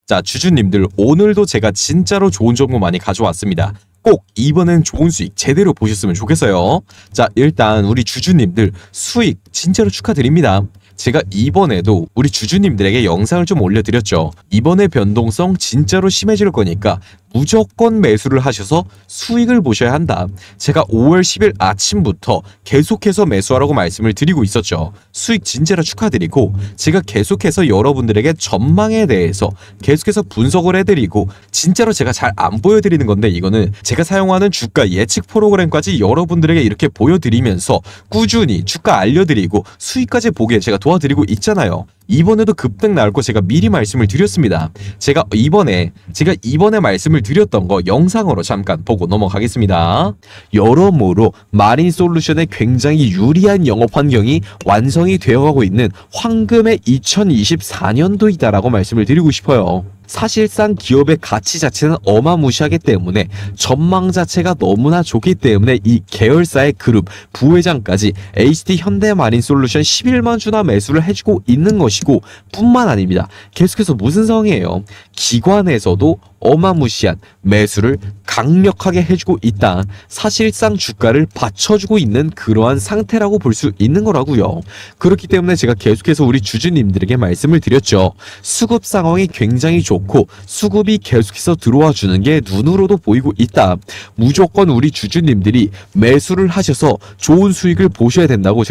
자, 주주님들 오늘도 제가 진짜로 좋은 정보 많이 가져왔습니다. 꼭 이번엔 좋은 수익 제대로 보셨으면 좋겠어요. 자, 일단 우리 주주님들 수익 진짜로 축하드립니다. 제가 이번에도 우리 주주님들에게 영상을 좀 올려드렸죠. 이번에 변동성 진짜로 심해질 거니까 무조건 매수를 하셔서 수익을 보셔야 한다. 제가 5월 10일 아침부터 계속해서 매수하라고 말씀을 드리고 있었죠. 수익 진짜로 축하드리고 제가 계속해서 여러분들에게 전망에 대해서 계속해서 분석을 해드리고 진짜로 제가 잘 안 보여드리는 건데 이거는 제가 사용하는 주가 예측 프로그램까지 여러분들에게 이렇게 보여드리면서 꾸준히 주가 알려드리고 수익까지 보게 제가 도와드리고 있잖아요. 이번에도 급등 나올 거 제가 미리 말씀을 드렸습니다. 제가 이번에 말씀을 드렸던 거 영상으로 잠깐 보고 넘어가겠습니다. 여러모로 마린솔루션의 굉장히 유리한 영업 환경이 완성이 되어가고 있는 황금의 2024년도이다라고 말씀을 드리고 싶어요. 사실상 기업의 가치 자체는 어마무시하기 때문에 전망 자체가 너무나 좋기 때문에 이 계열사의 그룹 부회장까지 HD 현대마린솔루션 11만 주나 매수를 해주고 있는 것이고 뿐만 아닙니다. 계속해서 무슨 상황이에요? 기관에서도 어마무시한 매수를 강력하게 해주고 있다. 사실상 주가를 받쳐주고 있는 그러한 상태라고 볼 수 있는 거라고요. 그렇기 때문에 제가 계속해서 우리 주주님들에게 말씀을 드렸죠. 수급 상황이 굉장히 좋고 수급이 계속해서 들어와 주는 게 눈으로도 보이고 있다. 무조건 우리 주주님들이 매수를 하셔서 좋은 수익을 보셔야 된다고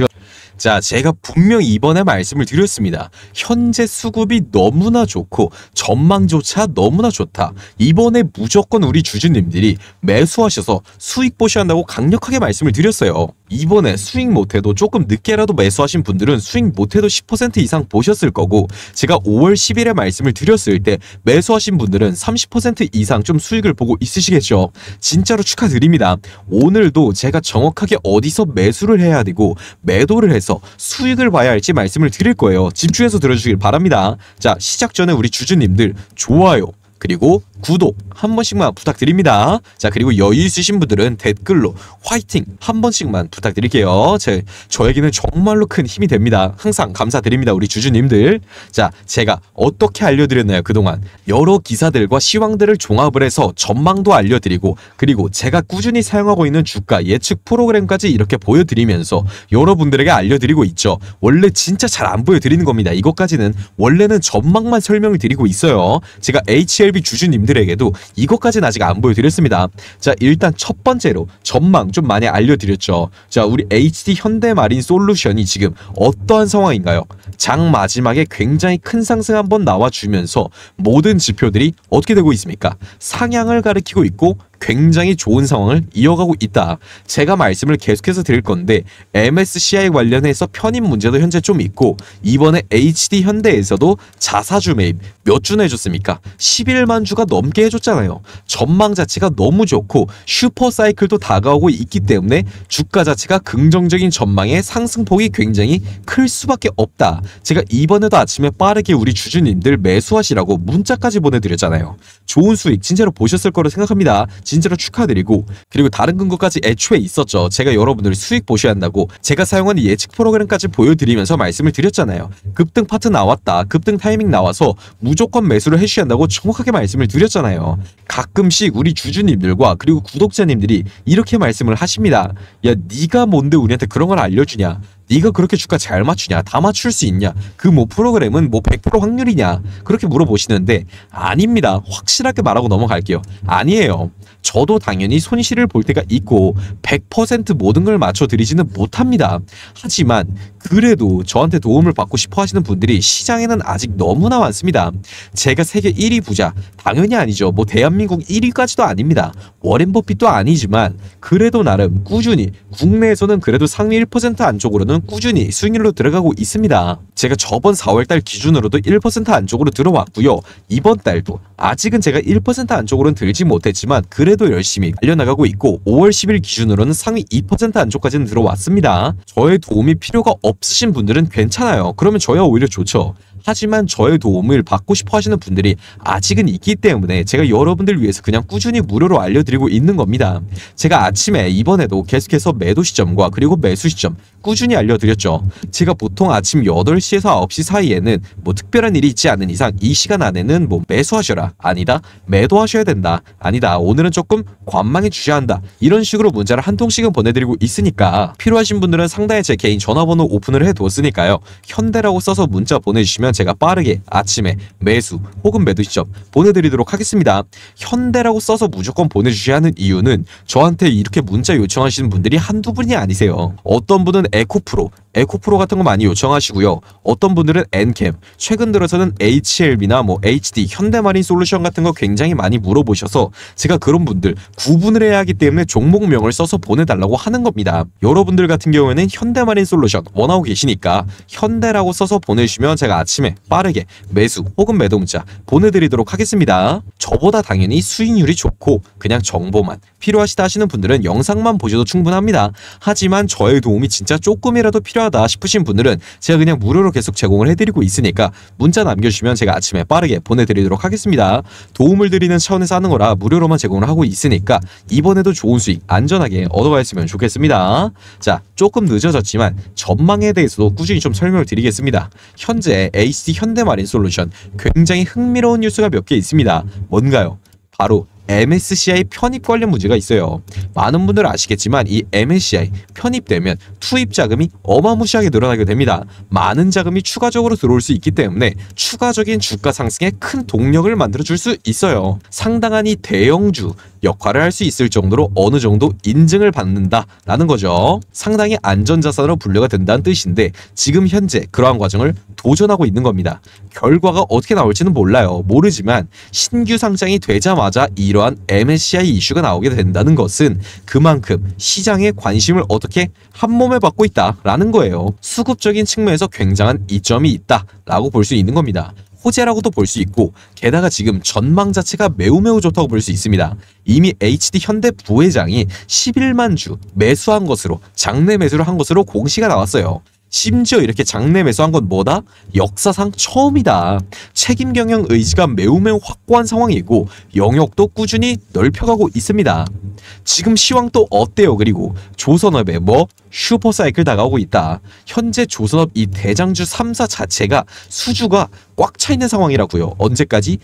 제가 분명히 이번에 말씀을 드렸습니다. 현재 수급이 너무나 좋고 전망조차 너무나 좋다. 이번에 무조건 우리 주주님들이 매수하셔서 수익 보셔야 한다고 강력하게 말씀을 드렸어요. 이번에 수익 못해도 조금 늦게라도 매수하신 분들은 수익 못해도 10% 이상 보셨을 거고 제가 5월 10일에 말씀을 드렸을 때 매수하신 분들은 30% 이상 좀 수익을 보고 있으시겠죠. 진짜로 축하드립니다. 오늘도 제가 정확하게 어디서 매수를 해야 되고 매도를 해서 수익을 봐야 할지 말씀을 드릴 거예요. 집중해서 들어주시길 바랍니다. 자, 시작 전에 우리 주주님들 좋아요 그리고 구독 한 번씩만 부탁드립니다. 자, 그리고 여유 있으신 분들은 댓글로 화이팅 한 번씩만 부탁드릴게요. 저에게는 정말로 큰 힘이 됩니다. 항상 감사드립니다, 우리 주주님들. 자, 제가 어떻게 알려드렸나요? 그동안 여러 기사들과 시황들을 종합을 해서 전망도 알려드리고 그리고 제가 꾸준히 사용하고 있는 주가 예측 프로그램까지 이렇게 보여드리면서 여러분들에게 알려드리고 있죠. 원래 진짜 잘 안 보여드리는 겁니다. 이것까지는 원래는 전망만 설명을 드리고 있어요. 제가 HLB 주주님들에게도 이것까지는 아직 안 보여드렸습니다. 자, 일단 첫 번째로 전망 좀 많이 알려드렸죠. 자, 우리 HD 현대마린솔루션이 지금 어떠한 상황인가요? 장 마지막에 굉장히 큰 상승 한번 나와주면서 모든 지표들이 어떻게 되고 있습니까? 상향을 가리키고 있고 굉장히 좋은 상황을 이어가고 있다. 제가 말씀을 계속해서 드릴 건데 MSCI 관련해서 편입 문제도 현재 좀 있고 이번에 HD 현대에서도 자사주 매입 몇 주나 해줬습니까? 11만 주가 넘게 해줬잖아요. 전망 자체가 너무 좋고 슈퍼사이클도 다가오고 있기 때문에 주가 자체가 긍정적인 전망의 상승폭이 굉장히 클 수밖에 없다. 제가 이번에도 아침에 빠르게 우리 주주님들 매수하시라고 문자까지 보내드렸잖아요. 좋은 수익 진짜로 보셨을 거로 생각합니다. 진짜로 축하드리고 그리고 다른 근거까지 애초에 있었죠. 제가 여러분들이 수익 보셔야 한다고 제가 사용하는 예측 프로그램까지 보여드리면서 말씀을 드렸잖아요. 급등 파트 나왔다. 급등 타이밍 나와서 무조건 매수를 해주셔야 한다고 정확하게 말씀을 드렸잖아요. 가끔씩 우리 주주님들과 그리고 구독자님들이 이렇게 말씀을 하십니다. 야, 네가 뭔데 우리한테 그런 걸 알려주냐? 네가 그렇게 주가 잘 맞추냐? 다 맞출 수 있냐? 그 뭐 프로그램은 뭐 100% 확률이냐? 그렇게 물어보시는데 아닙니다. 확실하게 말하고 넘어갈게요. 아니에요. 저도 당연히 손실을 볼 때가 있고 100% 모든 걸 맞춰드리지는 못합니다. 하지만 그래도 저한테 도움을 받고 싶어 하시는 분들이 시장에는 아직 너무나 많습니다. 제가 세계 1위 부자 당연히 아니죠. 뭐 대한민국 1위까지도 아닙니다. 워렌 버핏도 아니지만 그래도 나름 꾸준히 국내에서는 그래도 상위 1% 안쪽으로는 꾸준히 수익률로 들어가고 있습니다. 제가 저번 4월달 기준으로도 1% 안쪽으로 들어왔고요. 이번 달도 아직은 제가 1% 안쪽으로는 들지 못했지만 그래도 열심히 달려나가고 있고 5월 10일 기준으로는 상위 2% 안쪽까지는 들어왔습니다. 저의 도움이 필요가 없으신 분들은 괜찮아요. 그러면 저야 오히려 좋죠. 하지만 저의 도움을 받고 싶어 하시는 분들이 아직은 있기 때문에 제가 여러분들 위해서 그냥 꾸준히 무료로 알려드리고 있는 겁니다. 제가 아침에 이번에도 계속해서 매도 시점과 그리고 매수 시점 꾸준히 알려드렸죠. 제가 보통 아침 8시에서 9시 사이에는 뭐 특별한 일이 있지 않은 이상 이 시간 안에는 뭐 매수하셔라, 아니다 매도하셔야 된다, 아니다 오늘은 조금 관망해 주셔야 한다, 이런 식으로 문자를 한 통씩은 보내드리고 있으니까 필요하신 분들은 상단에 제 개인 전화번호 오픈을 해두었으니까요. 현대라고 써서 문자 보내주시면 제가 빠르게 아침에 매수 혹은 매도 시점 보내드리도록 하겠습니다. 현대라고 써서 무조건 보내주셔야 하는 이유는 저한테 이렇게 문자 요청하시는 분들이 한두 분이 아니세요. 어떤 분은 에코프로 같은 거 많이 요청하시고요. 어떤 분들은 엔캠, 최근 들어서는 HLB나 뭐 HD, 현대마린 솔루션 같은 거 굉장히 많이 물어보셔서 제가 그런 분들 구분을 해야 하기 때문에 종목명을 써서 보내달라고 하는 겁니다. 여러분들 같은 경우에는 현대마린 솔루션 원하고 계시니까 현대라고 써서 보내주시면 제가 아침에 빠르게 매수 혹은 매도 문자 보내드리도록 하겠습니다. 저보다 당연히 수익률이 좋고 그냥 정보만 필요하시다 하시는 분들은 영상만 보셔도 충분합니다. 하지만 저의 도움이 진짜 조금이라도 필요하다 싶으신 분들은 제가 그냥 무료로 계속 제공을 해드리고 있으니까 문자 남겨주시면 제가 아침에 빠르게 보내드리도록 하겠습니다. 도움을 드리는 차원에서 하는 거라 무료로만 제공을 하고 있으니까 이번에도 좋은 수익 안전하게 얻어가셨으면 좋겠습니다. 자, 조금 늦어졌지만 전망에 대해서도 꾸준히 좀 설명을 드리겠습니다. 현재 HD 현대마린 솔루션 굉장히 흥미로운 뉴스가 몇 개 있습니다. 뭔가요? 바로 MSCI 편입 관련 문제가 있어요. 많은 분들 아시겠지만 이 MSCI 편입되면 투입 자금이 어마무시하게 늘어나게 됩니다. 많은 자금이 추가적으로 들어올 수 있기 때문에 추가적인 주가 상승에 큰 동력을 만들어줄 수 있어요. 상당한 이 대형주 역할을 할 수 있을 정도로 어느 정도 인증을 받는다라는 거죠. 상당히 안전자산으로 분류가 된다는 뜻인데 지금 현재 그러한 과정을 도전하고 있는 겁니다. 결과가 어떻게 나올지는 몰라요. 모르지만 신규 상장이 되자마자 이러한 MSCI 이슈가 나오게 된다는 것은 그만큼 시장의 관심을 어떻게 한몸에 받고 있다라는 거예요. 수급적인 측면에서 굉장한 이점이 있다라고 볼 수 있는 겁니다. 호재라고도 볼 수 있고 게다가 지금 전망 자체가 매우 좋다고 볼 수 있습니다. 이미 HD 현대 부회장이 11만 주 매수한 것으로 장내 매수를 한 것으로 공시가 나왔어요. 심지어 이렇게 장내 매수한 건 뭐다? 역사상 처음이다. 책임 경영 의지가 매우 확고한 상황이고 영역도 꾸준히 넓혀가고 있습니다. 지금 시황 또 어때요? 그리고 조선업에 뭐 슈퍼사이클 다가오고 있다. 현재 조선업 이 대장주 3사 자체가 수주가 꽉 차 있는 상황이라고요. 언제까지?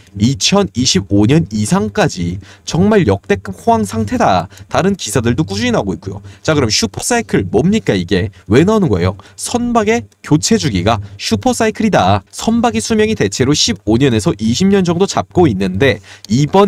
2025년 이상까지. 정말 역대급 호황 상태다. 다른 기사들도 꾸준히 나오고 있고요. 자, 그럼 슈퍼사이클 뭡니까 이게? 왜 나오는 거예요? 선박의 교체 주기가 슈퍼사이클이다. 선박의 수명이 대체로 15년에서 20년 정도 잡고 있는데 이번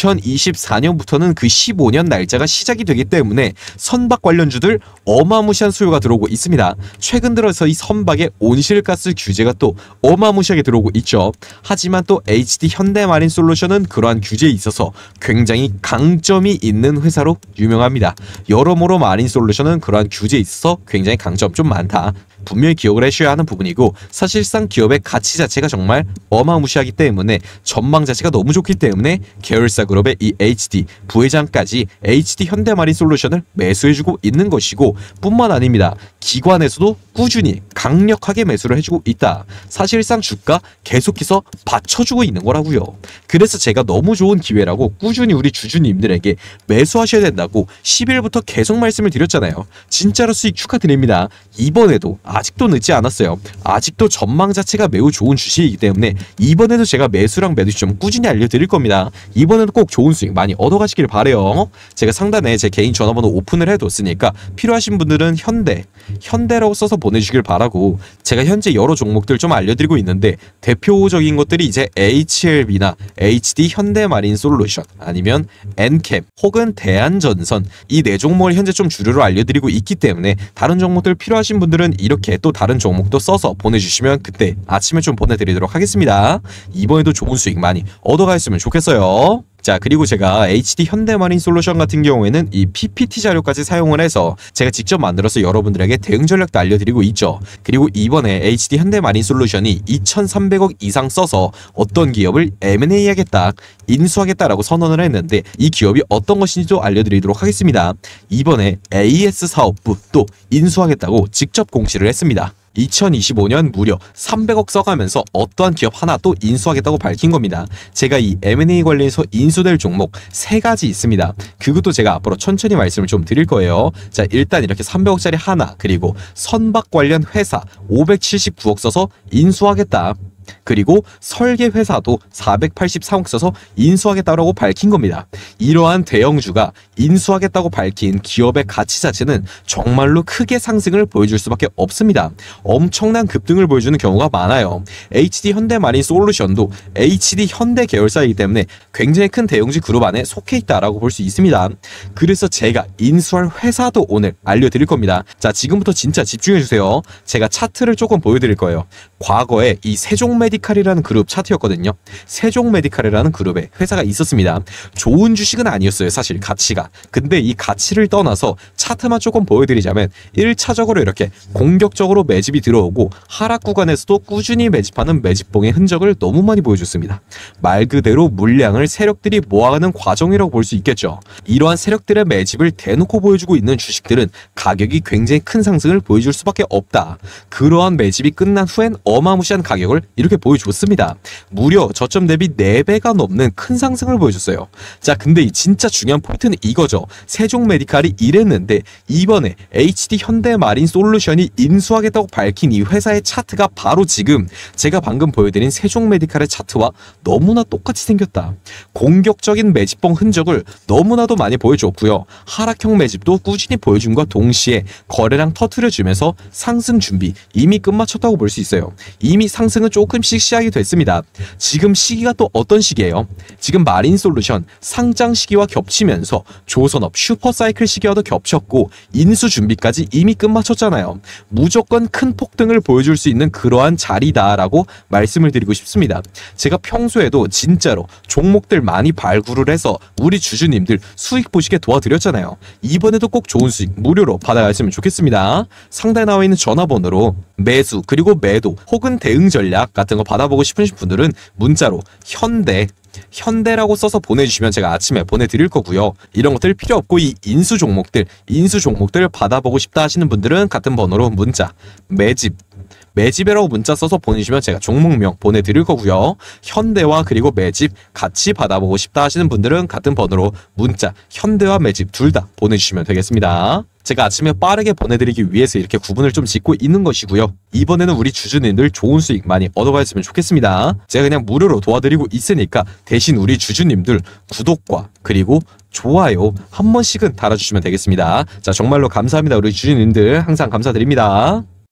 2024년부터는 그 15년 날짜가 시작이 되기 때문에 선박 관련주들 어마무시한 수요가 들어오고 있습니다. 최근 들어서 이 선박의 온실가스 규제가 또 어마무시하게 들어오고 있죠. 하지만 또 HD 현대마린 솔루션은 그러한 규제에 있어서 굉장히 강점이 있는 회사로 유명합니다. 여러모로 마린 솔루션은 그러한 규제에 있어서 굉장히 강점 좀 많다. 분명히 기억을 해주셔야 하는 부분이고 사실상 기업의 가치 자체가 정말 어마무시하기 때문에 전망 자체가 너무 좋기 때문에 계열사 그룹의 이 HD 부회장까지 HD 현대마린 솔루션을 매수해주고 있는 것이고 뿐만 아닙니다. 기관에서도 꾸준히 강력하게 매수를 해주고 있다. 사실상 주가 계속해서 받쳐주고 있는 거라고요. 그래서 제가 너무 좋은 기회라고 꾸준히 우리 주주님들에게 매수하셔야 된다고 10일부터 계속 말씀을 드렸잖아요. 진짜로 수익 축하드립니다. 이번에도 아직도 늦지 않았어요. 아직도 전망 자체가 매우 좋은 주식이기 때문에 이번에도 제가 매수랑 매도 시점 꾸준히 알려드릴 겁니다. 이번에도 꼭 좋은 수익 많이 얻어가시길 바래요. 제가 상단에 제 개인 전화번호 오픈을 해뒀으니까 필요하신 분들은 현대라고 써서 보내주길 바라고 제가 현재 여러 종목들 좀 알려드리고 있는데 대표적인 것들이 이제 HLB나 HD 현대마린 솔루션 아니면 엔캠 혹은 대한전선 이 네 종목을 현재 좀 주류로 알려드리고 있기 때문에 다른 종목들 필요하신 분들은 이렇게 또 다른 종목도 써서 보내주시면 그때 아침에 좀 보내드리도록 하겠습니다. 이번에도 좋은 수익 많이 얻어가셨으면 좋겠어요. 자, 그리고 제가 HD 현대마린 솔루션 같은 경우에는 이 PPT 자료까지 사용을 해서 제가 직접 만들어서 여러분들에게 대응 전략도 알려드리고 있죠. 그리고 이번에 HD 현대마린 솔루션이 2,300억 이상 써서 어떤 기업을 M&A 하겠다, 인수하겠다라고 선언을 했는데 이 기업이 어떤 것인지도 알려드리도록 하겠습니다. 이번에 AS 사업부 또 인수하겠다고 직접 공시를 했습니다. 2025년 무려 300억 써가면서 어떠한 기업 하나 또 인수하겠다고 밝힌 겁니다. 제가 이 M&A 관련해서 인수될 종목 3가지 있습니다. 그것도 제가 앞으로 천천히 말씀을 좀 드릴 거예요. 자, 일단 이렇게 300억짜리 하나, 그리고 선박 관련 회사 579억 써서 인수하겠다. 그리고 설계 회사도 483억 써서 인수하겠다고 밝힌 겁니다. 이러한 대형주가 인수하겠다고 밝힌 기업의 가치 자체는 정말로 크게 상승을 보여줄 수밖에 없습니다. 엄청난 급등을 보여주는 경우가 많아요. HD 현대마린 솔루션도 HD 현대 계열사이기 때문에 굉장히 큰 대형주 그룹 안에 속해 있다라고 볼 수 있습니다. 그래서 제가 인수할 회사도 오늘 알려드릴 겁니다. 자, 지금부터 진짜 집중해주세요. 제가 차트를 조금 보여드릴 거예요. 과거에 이 세종메디칼이라는 그룹 차트였거든요. 세종메디칼이라는 그룹에 회사가 있었습니다. 좋은 주식은 아니었어요, 사실 가치가. 근데 이 가치를 떠나서 차트만 조금 보여드리자면 1차적으로 이렇게 공격적으로 매집이 들어오고 하락 구간에서도 꾸준히 매집하는 매집봉의 흔적을 너무 많이 보여줬습니다. 말 그대로 물량을 세력들이 모아가는 과정이라고 볼 수 있겠죠. 이러한 세력들의 매집을 대놓고 보여주고 있는 주식들은 가격이 굉장히 큰 상승을 보여줄 수밖에 없다. 그러한 매집이 끝난 후엔 어마무시한 가격을 이렇게 보여줬습니다. 무려 저점 대비 4배가 넘는 큰 상승을 보여줬어요. 자, 근데 이 진짜 중요한 포인트는 이거죠. 세종메디칼이 이랬는데 이번에 HD 현대마린 솔루션이 인수하겠다고 밝힌 이 회사의 차트가 바로 지금 제가 방금 보여드린 세종메디칼의 차트와 너무나 똑같이 생겼다. 공격적인 매집봉 흔적을 너무나도 많이 보여줬고요. 하락형 매집도 꾸준히 보여준과 동시에 거래량 터트려주면서 상승 준비 이미 끝마쳤다고 볼 수 있어요. 이미 상승은 조금씩 시작이 됐습니다. 지금 시기가 또 어떤 시기예요? 지금 마린솔루션 상장 시기와 겹치면서 조선업 슈퍼사이클 시기와도 겹쳤고 인수 준비까지 이미 끝마쳤잖아요. 무조건 큰 폭등을 보여줄 수 있는 그러한 자리다라고 말씀을 드리고 싶습니다. 제가 평소에도 진짜로 종목들 많이 발굴을 해서 우리 주주님들 수익 보시게 도와드렸잖아요. 이번에도 꼭 좋은 수익 무료로 받아가시면 좋겠습니다. 상단에 나와 있는 전화번호로 매수 그리고 매도 혹은 대응 전략 같은 거 받아보고 싶으신 분들은 문자로 현대라고 써서 보내주시면 제가 아침에 보내드릴 거고요. 이런 것들 필요 없고 이 인수 종목들 받아보고 싶다 하시는 분들은 같은 번호로 문자 매집이라고 문자 써서 보내주시면 제가 종목명 보내드릴 거고요. 현대와 그리고 매집 같이 받아보고 싶다 하시는 분들은 같은 번호로 문자 현대와 매집 둘 다 보내주시면 되겠습니다. 제가 아침에 빠르게 보내드리기 위해서 이렇게 구분을 좀 짓고 있는 것이고요. 이번에는 우리 주주님들 좋은 수익 많이 얻어가셨으면 좋겠습니다. 제가 그냥 무료로 도와드리고 있으니까 대신 우리 주주님들 구독과 그리고 좋아요 한 번씩은 달아주시면 되겠습니다. 자, 정말로 감사합니다. 우리 주주님들 항상 감사드립니다.